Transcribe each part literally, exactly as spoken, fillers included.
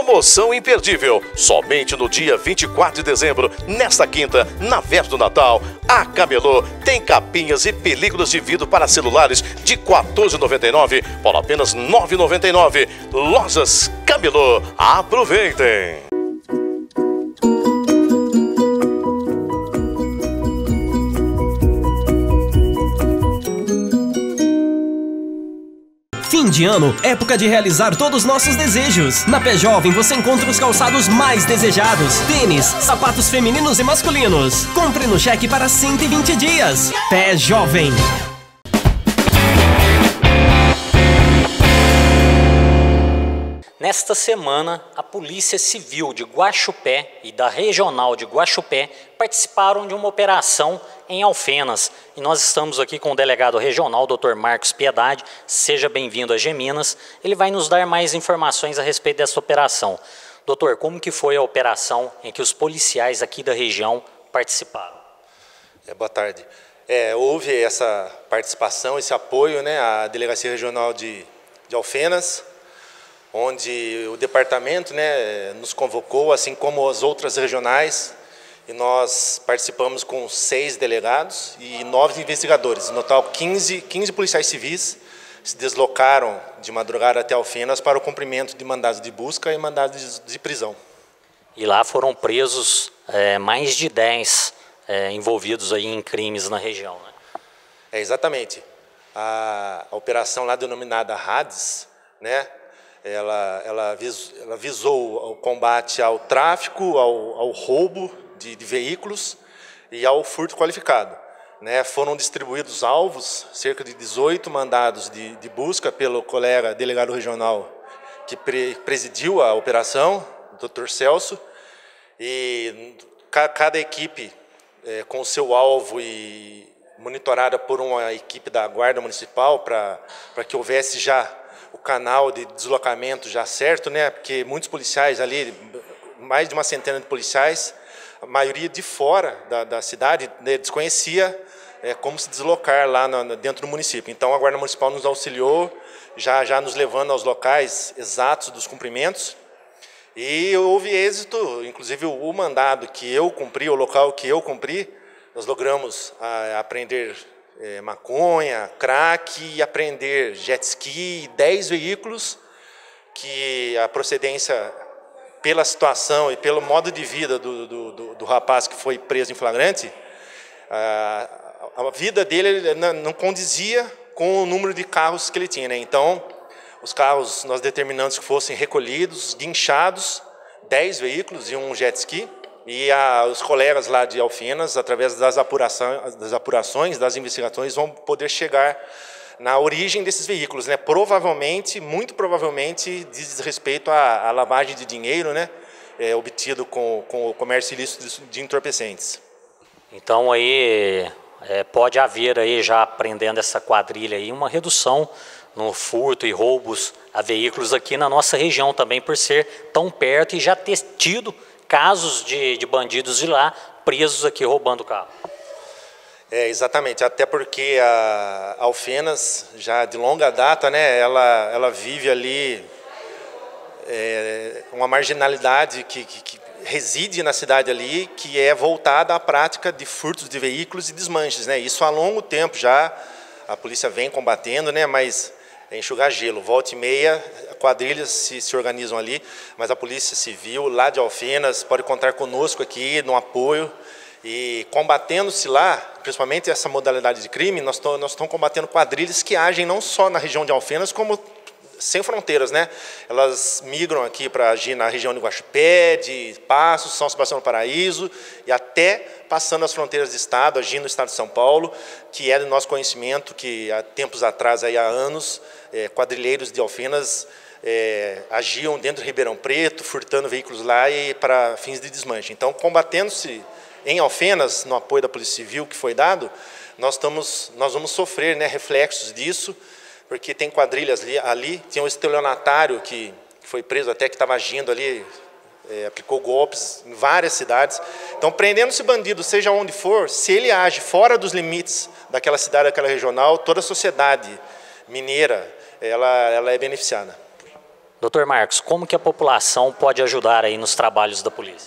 Promoção imperdível, somente no dia vinte e quatro de dezembro, nesta quinta, na véspera do Natal, a Camelô tem capinhas e películas de vidro para celulares de quatorze reais e noventa e nove centavos por apenas nove reais e noventa e nove centavos. Lojas Camelô, aproveitem! Fim de ano, época de realizar todos os nossos desejos. Na Pé Jovem você encontra os calçados mais desejados. Tênis, sapatos femininos e masculinos. Compre no cheque para cento e vinte dias. Pé Jovem. Nesta semana, a Polícia Civil de Guaxupé e da Regional de Guaxupé participaram de uma operação em Alfenas. E nós estamos aqui com o delegado regional, doutor Marcos Piedade. Seja bem-vindo a Geminas. Ele vai nos dar mais informações a respeito dessa operação. Doutor, como que foi a operação em que os policiais aqui da região participaram? É, boa tarde. É, houve essa participação, esse apoio, né, à Delegacia Regional de, de Alfenas, onde o departamento, né, nos convocou, assim como as outras regionais, e nós participamos com seis delegados e nove investigadores. No total, quinze, quinze policiais civis se deslocaram de madrugada até Alfenas para o cumprimento de mandados de busca e mandados de, de prisão. E lá foram presos é, mais de dez é, envolvidos aí em crimes na região, né? É, exatamente. A, a operação lá denominada Hades, né, Ela, ela, vis, ela visou o combate ao tráfico, ao, ao roubo de, de veículos e ao furto qualificado. Né? Foram distribuídos alvos, cerca de dezoito mandados de, de busca pelo colega delegado regional que pre, presidiu a operação, o doutor Celso, e ca, cada equipe é, com o seu alvo e monitorada por uma equipe da Guarda Municipal para para que houvesse já o canal de deslocamento já certo, né? Porque muitos policiais ali, mais de uma centena de policiais, a maioria de fora da, da cidade, né, desconhecia é, como se deslocar lá no, dentro do município. Então a Guarda Municipal nos auxiliou, já, já nos levando aos locais exatos dos cumprimentos, e houve êxito, inclusive o, o mandado que eu cumpri, o local que eu cumpri, nós logramos a, a apreender É, maconha, crack, e apreender jet ski, dez veículos que a procedência, pela situação e pelo modo de vida do, do, do, do rapaz que foi preso em flagrante, a, a vida dele não, não condizia com o número de carros que ele tinha, né? Então, os carros nós determinamos que fossem recolhidos, guinchados, dez veículos e um jet ski. E a, os colegas lá de Alfenas, através das apurações, das apurações, das investigações, vão poder chegar na origem desses veículos, né? Provavelmente, muito provavelmente, diz respeito à, à lavagem de dinheiro, né? É, obtido com, com o comércio ilícito de, de entorpecentes. Então aí é, pode haver aí, já aprendendo essa quadrilha aí, uma redução no furto e roubos a veículos aqui na nossa região também, por ser tão perto e já ter tido casos de, de bandidos de lá presos aqui roubando o carro. É, exatamente, até porque a Alfenas, já de longa data, né, ela, ela vive ali é, uma marginalidade que, que, que reside na cidade ali, que é voltada à prática de furtos de veículos e desmanches, né? Isso há longo tempo já, a polícia vem combatendo, né, mas é enxugar gelo, volta e meia, quadrilhas se, se organizam ali, mas a Polícia Civil lá de Alfenas pode contar conosco aqui no apoio, e combatendo-se lá, principalmente essa modalidade de crime, nós estamos nós combatendo quadrilhas que agem não só na região de Alfenas, como sem fronteiras, né? Elas migram aqui para agir na região de Guaxupé, de Passos, São Sebastião do Paraíso, e até passando as fronteiras do estado, agindo no estado de São Paulo, que é do nosso conhecimento que há tempos atrás, aí há anos, é, quadrilheiros de Alfenas é, agiam dentro de Ribeirão Preto, furtando veículos lá e para fins de desmanche. Então, combatendo-se em Alfenas, no apoio da Polícia Civil que foi dado, nós, estamos, nós vamos sofrer, né, reflexos disso, porque tem quadrilhas ali, ali tinha um estelionatário que foi preso até, que estava agindo ali, é, aplicou golpes em várias cidades. Então, prendendo esse bandido, seja onde for, se ele age fora dos limites daquela cidade, daquela regional, toda a sociedade mineira ela, ela é beneficiada. Doutor Marcos, como que a população pode ajudar aí nos trabalhos da polícia?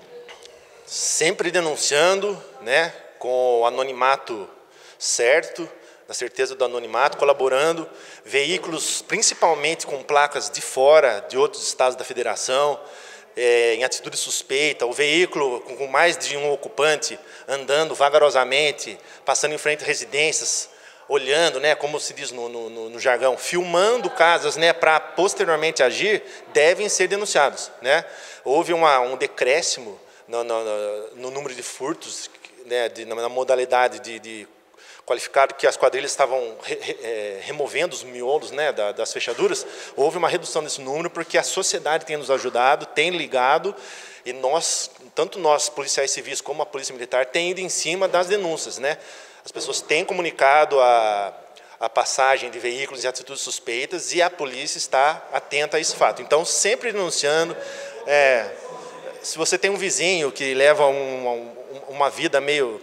Sempre denunciando, né, com o anonimato certo, na certeza do anonimato, colaborando, veículos principalmente com placas de fora, de outros estados da federação, é, em atitude suspeita, o veículo com mais de um ocupante andando vagarosamente, passando em frente a residências, olhando, né, como se diz no, no, no jargão, filmando casas, né, para posteriormente agir, devem ser denunciados, né? Houve uma, um decréscimo no, no, no número de furtos, né, de, na modalidade de, de qualificado que as quadrilhas estavam re, re, é, removendo os miolos, né, da, das fechaduras. Houve uma redução desse número porque a sociedade tem nos ajudado, tem ligado, e nós, tanto nós, policiais civis, como a Polícia Militar, tem ido em cima das denúncias, né? As pessoas têm comunicado a, a passagem de veículos em atitudes suspeitas e a polícia está atenta a esse fato. Então, sempre denunciando. É, se você tem um vizinho que leva um, um, uma vida meio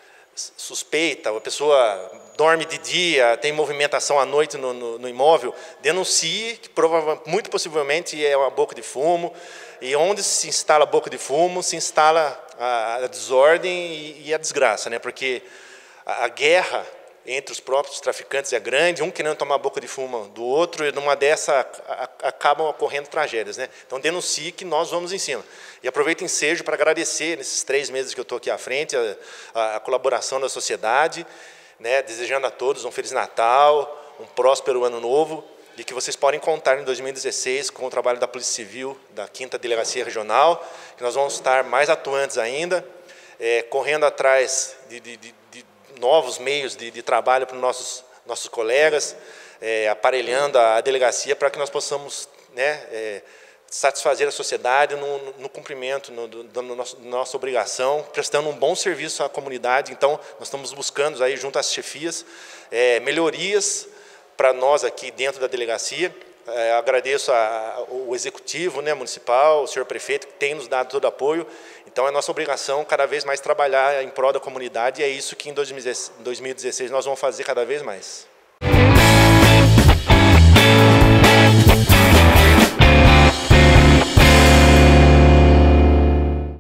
suspeita, a pessoa dorme de dia, tem movimentação à noite no, no, no imóvel, denuncie, que provavelmente, muito possivelmente é uma boca de fumo, e onde se instala a boca de fumo, se instala a, a desordem e, e a desgraça, né? Porque a, a guerra entre os próprios traficantes é grande, um querendo tomar a boca de fumo do outro, e numa dessa a, a, acabam ocorrendo tragédias, né? Então denuncie que nós vamos em cima. E aproveito o ensejo para agradecer, nesses três meses que eu estou aqui à frente, a, a, a colaboração da sociedade, né, desejando a todos um Feliz Natal, um próspero Ano Novo, e que vocês podem contar em dois mil e dezesseis com o trabalho da Polícia Civil, da quinta Delegacia Regional, que nós vamos estar mais atuantes ainda, é, correndo atrás de, de, de, de novos meios de, de trabalho para os nossos, nossos colegas, é, aparelhando a delegacia para que nós possamos, né, é, satisfazer a sociedade no, no, no cumprimento no, do, do nosso, da nossa obrigação, prestando um bom serviço à comunidade. Então, nós estamos buscando, aí, junto às chefias, é, melhorias para nós aqui dentro da delegacia. É, agradeço a, a, o executivo, né, municipal, o senhor prefeito, que tem nos dado todo apoio. Então, é nossa obrigação cada vez mais trabalhar em prol da comunidade, e é isso que em dois mil e dezesseis nós vamos fazer cada vez mais.